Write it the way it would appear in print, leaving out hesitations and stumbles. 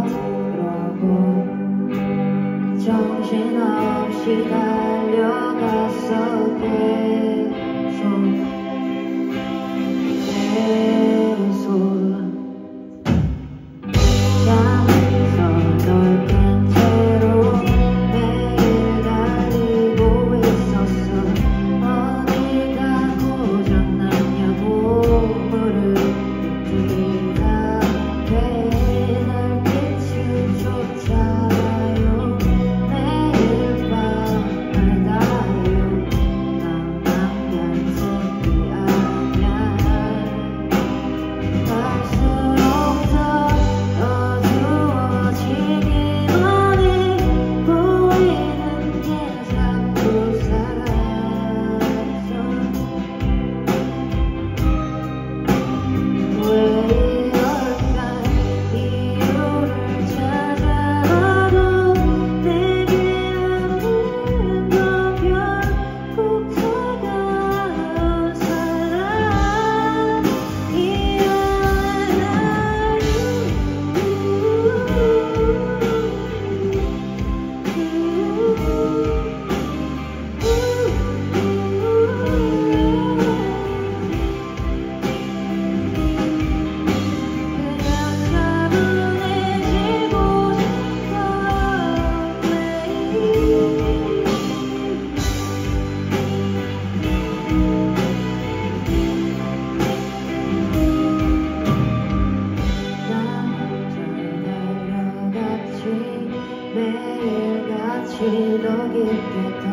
그러고 정신없이 달려갔어. 계속 잠에서 널 깬 채로 매일 달리고 있었어. 어디가 고장났냐고 물으니까 괜할 빛을 쫓아요. 매일 밤 알다요. 난 약속이 아냐. 갈수록 더 어두워지기만 해. 보이는 게 자꾸 사라져. 왜 이럴까? 이유를 찾아봐도 내게 안 보이는 건 결국 차가운 사랑. 매일같이 더 깊게